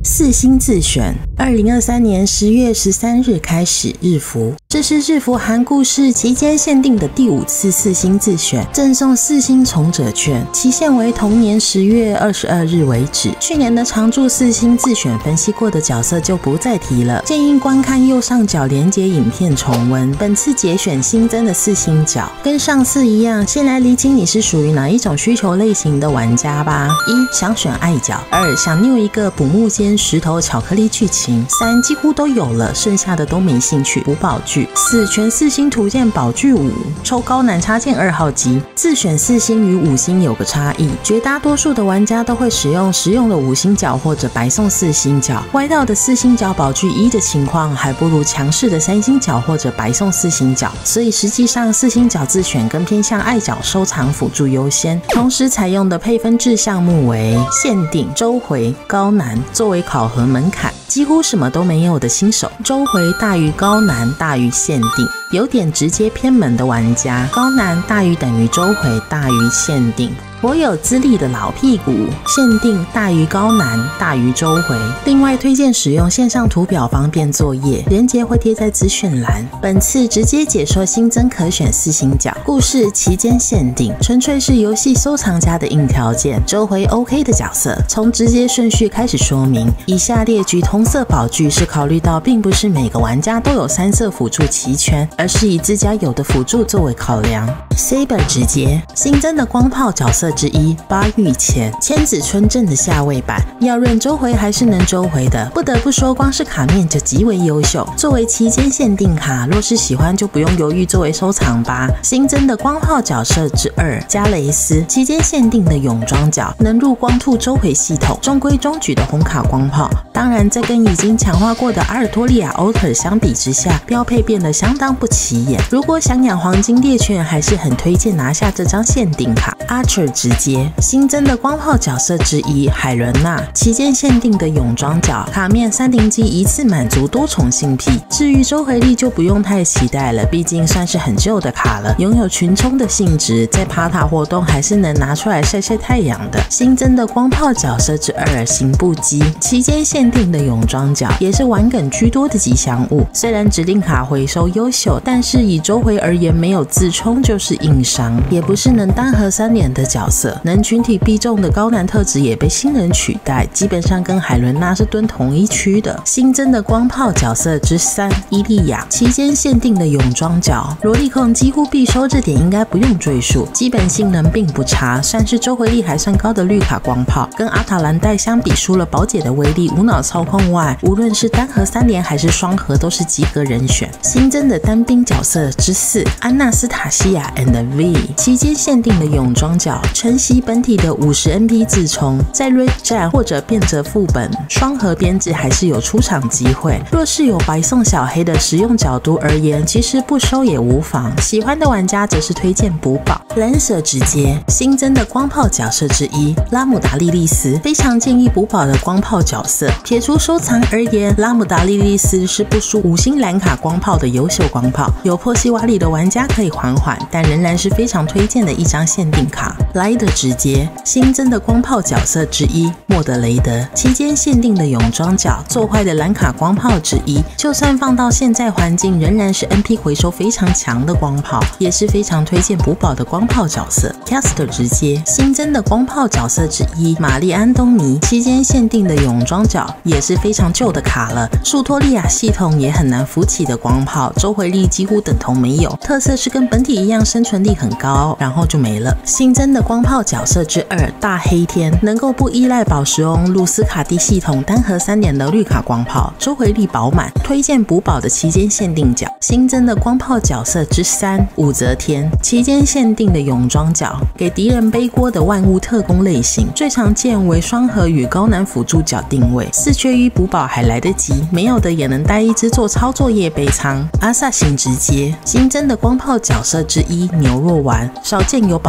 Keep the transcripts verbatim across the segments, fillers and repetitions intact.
四星自选，二零二三年十月十三日开始日服，这是日服韩故事期间限定的第五次四星自选，赠送四星从者券，期限为同年十月二十二日为止。去年的常驻四星自选分析过的角色就不再提了，建议观看右上角连结影片重温。本次节选新增的四星角，跟上次一样，先来厘清你是属于哪一种需求类型的玩家吧。一、想选爱角；二、想拗一个补木间石头巧克力剧情；三、几乎都有了，剩下的都没兴趣，补宝具；四、全四星图鉴宝具五，抽高难插件二号机。自选四星与五星有个差异，绝大多数的玩家都会使用实用的五星角或者白送四星角，歪到的四星角宝具一的情况，还不如强势的三星角或者白送四星角，所以实际上四星角自选更偏向爱角收藏辅助优先。同时采用的配分制项目为限定、周回、高难，作为考核门槛。几乎什么都没有的新手，周回大于高难大于限定，有点直接偏门的玩家，高难大于等于周回大于限定。我有资历的老屁股，限定大于高难大于周回。另外推荐使用线上图表方便作业，连结会贴在资讯栏。本次直接解说新增可选四星角，故事期间限定，纯粹是游戏收藏家的硬条件。周回 OK 的角色，从直接顺序开始说明。以下列举同色宝具是考虑到并不是每个玩家都有三色辅助齐全，而是以自家有的辅助作为考量。Saber 直接新增的光炮角色之一八玉千，千子春正的下位版，要论周回还是能周回的，不得不说光是卡面就极为优秀。作为期间限定卡，若是喜欢就不用犹豫作为收藏吧。新增的光炮角色之二加雷斯，期间限定的泳装角，能入光兔周回系统，中规中矩的红卡光炮。当然在跟已经强化过的阿尔托利亚 Alter 相比之下，标配变得相当不起眼。如果想养黄金猎犬，还是很推荐拿下这张限定卡。Archer 直接新增的光炮角色之一海伦娜，期间限定的泳装角，卡面三零机一次满足多重性癖。至于周回力就不用太期待了，毕竟算是很旧的卡了，拥有群冲的性质，在爬塔活动还是能拿出来晒晒太阳的。新增的光炮角色之二行步机，期间限定的泳装角，也是玩梗居多的吉祥物。虽然指定卡回收优秀，但是以周回而言，没有自冲就是硬伤，也不是能单核三连的角色。能群体必中的高难特质也被新人取代，基本上跟海伦娜是蹲同一区的。新增的光炮角色之三伊利亚，期间限定的泳装角，萝莉控几乎必收，这点应该不用赘述。基本性能并不差，算是周回力还算高的绿卡光炮，跟阿塔兰黛相比，输了宝姐的威力、无脑操控外，无论是单核三连还是双核都是及格人选。新增的单兵角色之四安娜斯塔西亚 and V， 期间限定的泳装角，承袭本体的五十 N P 自冲，在 Raid 战或者变折副本双核编制还是有出场机会。若是有白送小黑的实用角度而言，其实不收也无妨。喜欢的玩家则是推荐补宝。蓝舍直接新增的光炮角色之一拉姆达莉莉丝，非常建议补宝的光炮角色。撇除收藏而言，拉姆达莉莉丝是不输五星蓝卡光炮的优秀光炮，有破西瓦里的玩家可以缓缓，但仍然是非常推荐的一张限定卡。莱德直接新增的光炮角色之一莫德雷德，期间限定的泳装角，做坏的蓝卡光炮之一，就算放到现在环境，仍然是 N P 回收非常强的光炮，也是非常推荐补宝的光炮角色。Caster 直接新增的光炮角色之一玛丽安东尼，期间限定的泳装角，也是非常旧的卡了，树托利亚系统也很难扶起的光炮，周回力几乎等同没有，特色是跟本体一样生存力很高，然后就没了。新增的光炮角色之二大黑天，能够不依赖宝石翁露斯卡蒂系统单核三点的绿卡光炮，周回力饱满，推荐补宝的期间限定角。新增的光炮角色之三武则天，期间限定的泳装角，给敌人背锅的万物特工类型，最常见为双核与高难辅助角定位，四缺一补宝还来得及，没有的也能带一只做操作业背仓。阿萨辛直接新增的光炮角色之一牛肉丸，少见有宝具强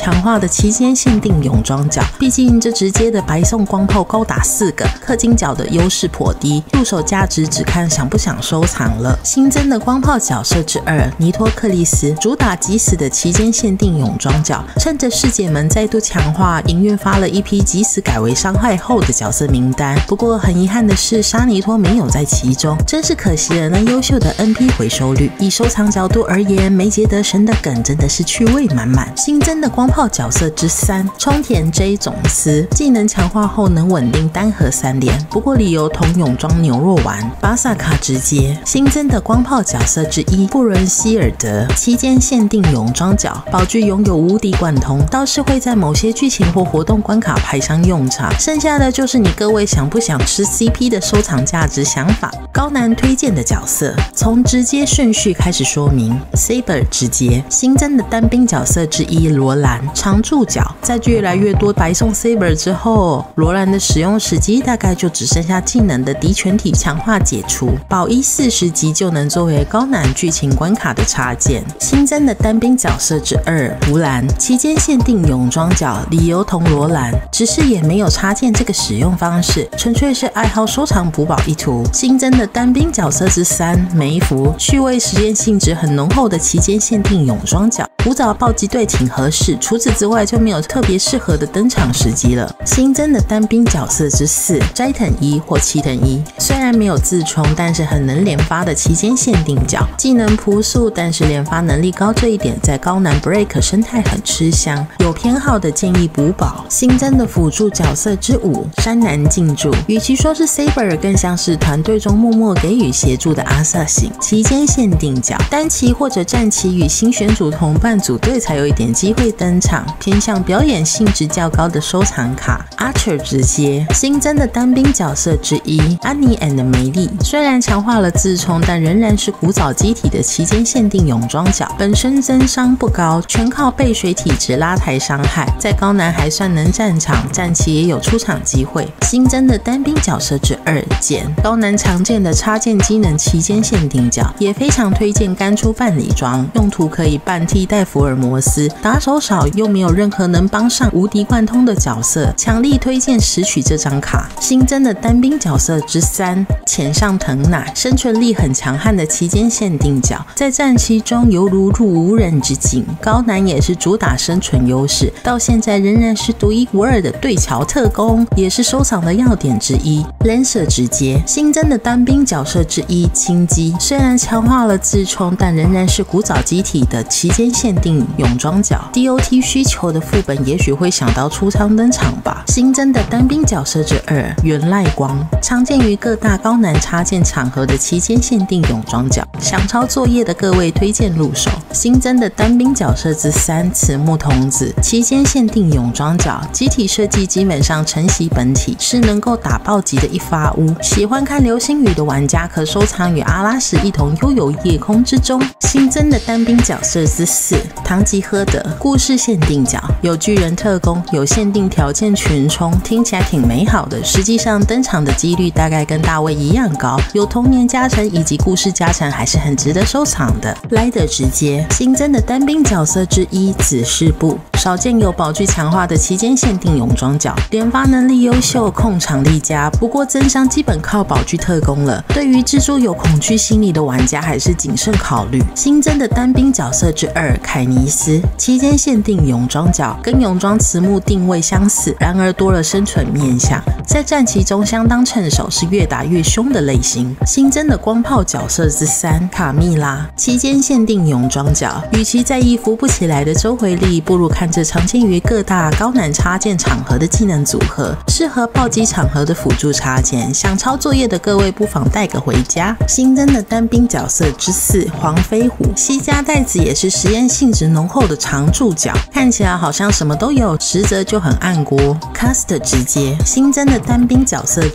强化的期间限定泳装角，毕竟这直接的白送光炮高达四个，氪金角的优势颇低，入手价值只看想不想收藏了。新增的光炮角色之二，尼托克利斯，主打即死的期间限定泳装角，趁着世界们再度强化，营运发了一批即死改为伤害后的角色名单。不过很遗憾的是，沙尼托没有在其中，真是可惜了那优秀的 N P 回收率。以收藏角度而言，梅杰德神的梗真的是趣味满满。新增的光炮角色之三，冲田 J 总司，技能强化后能稳定单核三连，不过理由同泳装牛肉丸。巴萨卡直接新增的光炮角色之一，布伦希尔德，期间限定泳装角，宝具拥有无敌贯通，倒是会在某些剧情或活动关卡派上用场。剩下的就是你各位想不想吃 C P 的收藏价值想法。高难推荐的角色，从直接顺序开始说明。Saber 直接新增的单兵角色之一，罗兰常驻角，在越来越多白送 Saber 之后，罗兰的使用时机大概就只剩下技能的敌全体强化解除，保一四十级就能作为高难剧情关卡的插件。新增的单兵角色之二，胡兰期间限定泳装角，理由同罗兰，只是也没有插件这个使用方式，纯粹是爱好收藏补宝一途。新增的单兵角色之三，梅芙，趣味实验性质很浓厚的期间限定泳装角，古早暴击队挺合适，除此之外就没有特别适合的登场时机了。新增的单兵角色之四，斋藤一或齐藤一，虽然没有自冲，但是很能连发的期间限定角，技能朴素，但是连发能力高，这一点在高难 break 生态很吃香。有偏好的建议补宝。新增的辅助角色之五，山南静助，与其说是 Saber， 更像是团队中默默给予协助的阿萨辛，期间限定角，单骑或者战骑与新选组同伴组队才有一点机会登场，偏向表演性质较高的收藏卡。Archer 直接新增的单兵角色之一，安妮 and 梅丽，虽然强化了自冲，但仍然是古早机体的期间限定泳装角，本身增伤不高，全靠背水体质拉抬伤害，在高难还算能战场，战期也有出场机会。新增的单兵角色之二，简，高难常见的插件机能期间限定角，也非常推荐干出伴礼装，用途可以半替代福尔摩斯，打手少又没有任何能帮上无敌贯通的角色，强力推荐拾取这张卡。新增的单兵角色之三，前上藤乃，生存力很强悍的期间限定角，在战期中犹如入无人之境，高难也是主打生存优势，到现在仍然是独一无二的对桥特工，也是收藏的要点之一。Lancer 直接新增的单兵角色之一，轻机，虽然强化了自冲，但仍然是古早机体的期间限定泳装角。D O T 需求的副本也许会想到出仓登场吧。新增的单兵角色之二，源赖光，常见于各大高难插件场合的期间限定泳装角，想抄作业的各位推荐入手。新增的单兵角色之三，慈木童子，期间限定泳装角，机体设计基本上承袭本体，是能够打暴击的一发屋。喜欢看流星雨的玩家可收藏与阿拉什一同悠游夜空之中。新增的单兵角色之四，唐吉诃德，故事限定角，有巨人特工，有限定条件群冲，听起来挺美好的，实际上登场的几率大概跟大卫一样高，有童年加成以及故事加成，还是很值得收藏的。莱德直接新增的单兵角色之一，子师部，少见有宝具强化的期间限定泳装角，连发能力优秀，控场力佳，不过增伤基本靠宝具特工了，对于蜘蛛有恐惧心理的玩家还是谨慎考虑。新增的单兵角色之二，凯尼斯，期间限定泳装角，跟泳装慈木定位相似，然而多了生存面向，在战棋中相当趁手，是越打越凶的类型。新增的光炮角色之三，卡蜜拉，期间限定泳装角，与其在意扶不起来的周回力，不如看这常见于各大高难插件场合的技能组合，适合暴击场合的辅助插件，想抄作业的各位不妨带个回家。新增的单兵角色之四，黄飞虎，西家袋子也是实验性质浓厚的常驻角，看起来好像什么都有，实则就很暗锅。Cast 直接新增的单兵角色之一，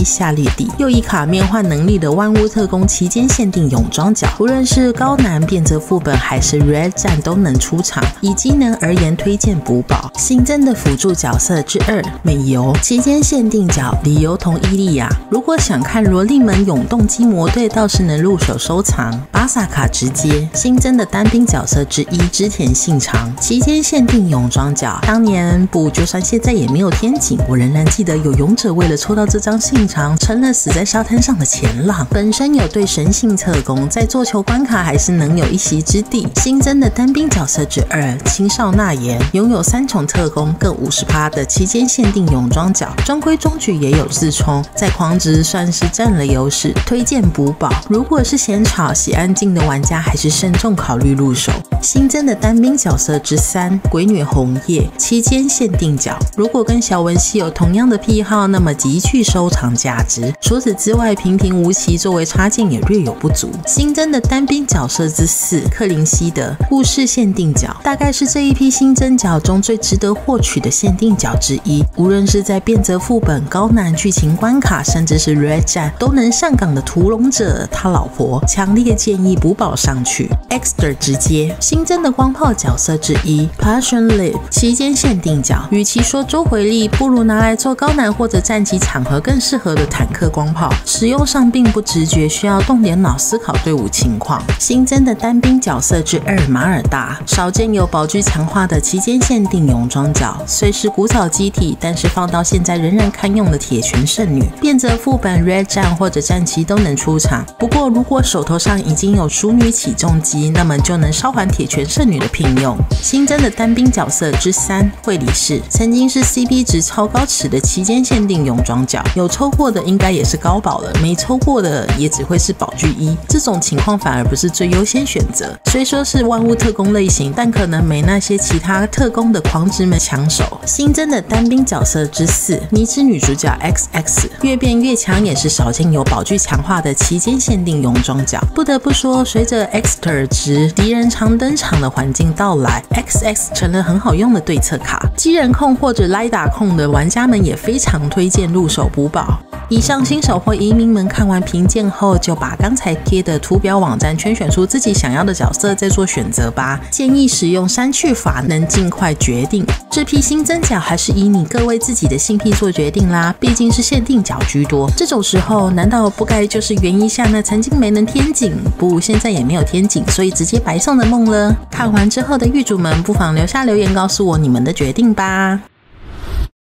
下列地，又以卡面换能力的万物特工期间限定泳装角，无论是高难、变则副本还是 Red 战都能出场。以机能而言，推荐补宝。新增的辅助角色之二，美游期间限定角理由同伊利亚。如果想看萝莉们永动机魔队，倒是能入手收藏。巴萨卡直接新增的单兵角色之一，织田信长期间限定泳装角。当年不，就算现在也没有天井，我仍然记得有勇者为了抽到这张信长，成了死在沙滩上的前浪。本身有对神性特工，在做球关卡还是能有一席之地。新增的单兵角色之二，青少纳言拥有三重特工，各 百分之五十 的期间限定泳装角，中规中矩也有自冲，在狂值算是占了优势，推荐补宝。如果是嫌吵喜安静的玩家，还是慎重考虑入手。新增的单兵角色之三，鬼女红叶期间限定角，如果跟小文熙有同样的癖好，那么极具收藏价值。除此之外，平平无奇作为插件也略有不足。新增的单兵角色之四，克林希德故事限定角，大概是这一批新增角中最值得获取的限定角之一。无论是在变则副本、高难剧情关卡，甚至是 Red 战都能上岗的屠龙者他老婆，强烈建议补宝上去。Exter 直接新增的光炮角色之一 Passion Live 期间限定角，与其说周回力，不如拿来做高难或者战棋场合更适合的坦克光炮，使用上并不直觉，需要动点脑思考队伍情况。新增的单兵角色之二马尔大，少见有宝具强化的期间限定泳装角，虽是古早机体，但是放到现在仍然堪用的铁拳圣女，变则副本 Red 战或者战旗都能出场。不过如果手头上已经有熟女起重机，那么就能稍缓铁拳圣女的聘用。新增的单兵角色之三惠理士，曾经是 C P 值超高尺的期间限定泳装角，有抽过的应该也是高宝了，没抽过的也只会是宝具一，这种情况反而不是最优先选择。虽说是万物特工类型，但可能没那些其他特工的狂直们抢手。新增的单兵角色之四，迷之女主角 X X， 越变越强，也是少见有宝具强化的期间限定泳装角。不得不说，随着 Exter 值敌人常登场的环境到来， X X 成了很好用的对策卡，机人控或者莱打控的玩家们也非常推荐入手补宝。以上新手或移民们看完评鉴后，就把刚才贴的图表网站圈选出自己想要的角色，再做选择吧。建议使用删去法，能尽快决定。这批新增角还是以你各位自己的性癖做决定啦，毕竟是限定角居多。这种时候，难道不该就是圆一下那曾经没能天井，不，现在也没有天井，所以直接白送的梦了？看完之后的狱主们，不妨留下留言告诉我你们的决定吧。